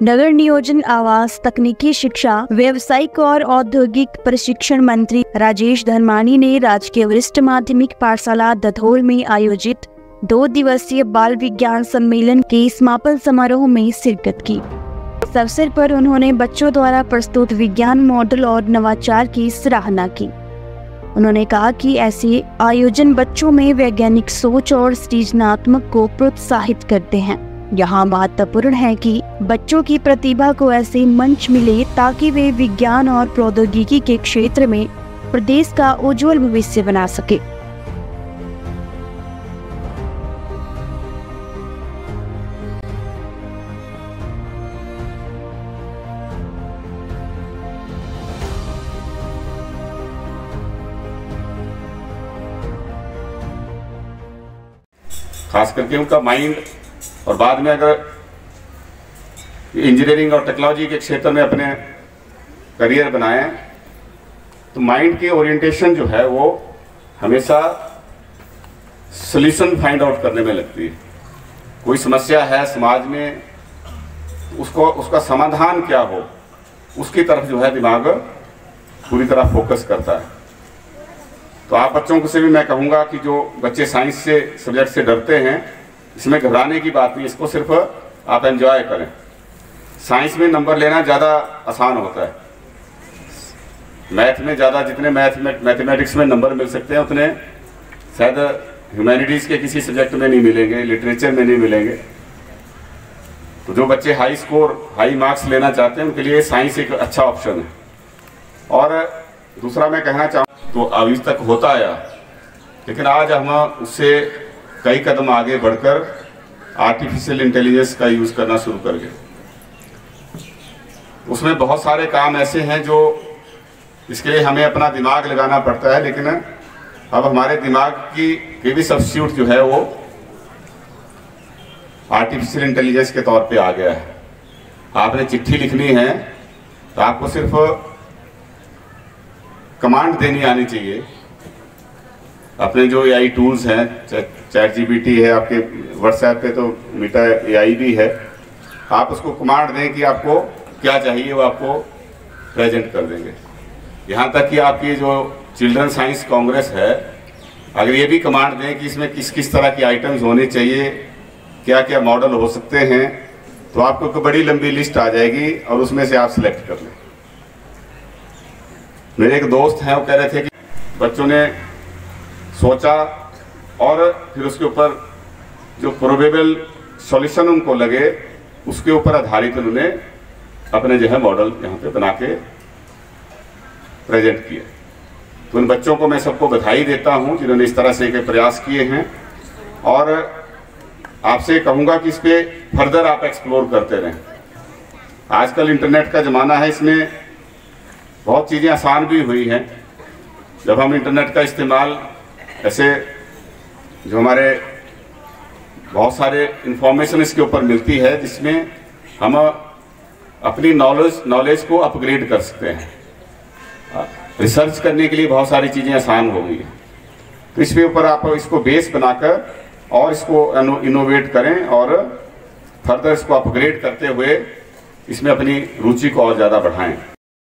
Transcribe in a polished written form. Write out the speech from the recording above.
नगर नियोजन, आवास, तकनीकी शिक्षा, व्यावसायिक और औद्योगिक प्रशिक्षण मंत्री राजेश धर्मानी ने राजकीय वरिष्ठ माध्यमिक पाठशाला दधोल में आयोजित 2 दिवसीय बाल विज्ञान सम्मेलन के समापन समारोह में शिरकत की। इस अवसर पर उन्होंने बच्चों द्वारा प्रस्तुत विज्ञान मॉडल और नवाचार की सराहना की। उन्होंने कहा कि ऐसे आयोजन बच्चों में वैज्ञानिक सोच और सृजनात्मक को प्रोत्साहित करते हैं। यहाँ महत्वपूर्ण है कि बच्चों की प्रतिभा को ऐसे मंच मिले ताकि वे विज्ञान और प्रौद्योगिकी के क्षेत्र में प्रदेश का उज्जवल भविष्य बना सके। खास करके उनका माइंड, और बाद में अगर इंजीनियरिंग और टेक्नोलॉजी के क्षेत्र में अपने करियर बनाएं तो माइंड की ओरिएंटेशन जो है वो हमेशा सॉल्यूशन फाइंड आउट करने में लगती है। कोई समस्या है समाज में, उसका समाधान क्या हो, उसकी तरफ जो है दिमाग पूरी तरह फोकस करता है। तो आप बच्चों को से भी मैं कहूँगा कि जो बच्चे साइंस से सब्जेक्ट से डरते हैं, इसमें घबराने की बात नहीं, इसको सिर्फ आप एंजॉय करें। साइंस में नंबर लेना ज़्यादा आसान होता है। मैथ में ज़्यादा, जितने मैथमेटिक्स में नंबर मिल सकते हैं उतने शायद ह्यूमैनिटीज़ के किसी सब्जेक्ट में नहीं मिलेंगे, लिटरेचर में नहीं मिलेंगे। तो जो बच्चे हाई स्कोर, हाई मार्क्स लेना चाहते हैं उनके लिए साइंस एक अच्छा ऑप्शन है। और दूसरा मैं कहना चाहूँ तो अभी तक होता आया, लेकिन आज हम उससे कई कदम आगे बढ़कर आर्टिफिशियल इंटेलिजेंस का यूज़ करना शुरू कर गए। उसमें बहुत सारे काम ऐसे हैं जो इसके लिए हमें अपना दिमाग लगाना पड़ता है, लेकिन अब हमारे दिमाग की भी सब्स्टिट्यूट जो है वो आर्टिफिशियल इंटेलिजेंस के तौर पे आ गया है। आपने चिट्ठी लिखनी है तो आपको सिर्फ कमांड देनी आनी चाहिए। अपने जो एआई टूल्स हैं, चैट जीपीटी है, आपके व्हाट्सएप पे तो मीटा एआई भी है, आप उसको कमांड दें कि आपको क्या चाहिए, वो आपको प्रेजेंट कर देंगे। यहाँ तक कि आपकी जो चिल्ड्रन साइंस कांग्रेस है, अगर ये भी कमांड दें कि इसमें किस किस तरह की आइटम्स होने चाहिए, क्या क्या मॉडल हो सकते हैं, तो आपको एक बड़ी लंबी लिस्ट आ जाएगी और उसमें से आप सिलेक्ट कर लें। मेरे एक दोस्त हैं, वो कह रहे थे कि बच्चों ने सोचा और फिर उसके ऊपर जो प्रोबेबल सॉल्यूशन उनको लगे उसके ऊपर आधारित उन्होंने अपने जो है मॉडल यहाँ पे बना के प्रेजेंट किए। तो उन बच्चों को मैं सबको बधाई देता हूँ जिन्होंने इस तरह से एक प्रयास किए हैं, और आपसे कहूँगा कि इस पर फर्दर आप एक्सप्लोर करते रहें। आजकल इंटरनेट का ज़माना है, इसमें बहुत चीज़ें आसान भी हुई हैं। जब हम इंटरनेट का इस्तेमाल ऐसे, जो हमारे बहुत सारे इंफॉर्मेशन इसके ऊपर मिलती है जिसमें हम अपनी नॉलेज को अपग्रेड कर सकते हैं। रिसर्च करने के लिए बहुत सारी चीज़ें आसान हो गई हैं। तो इसके ऊपर आप इसको बेस बनाकर और इसको इनोवेट करें और फर्दर इसको अपग्रेड करते हुए इसमें अपनी रुचि को और ज़्यादा बढ़ाएं।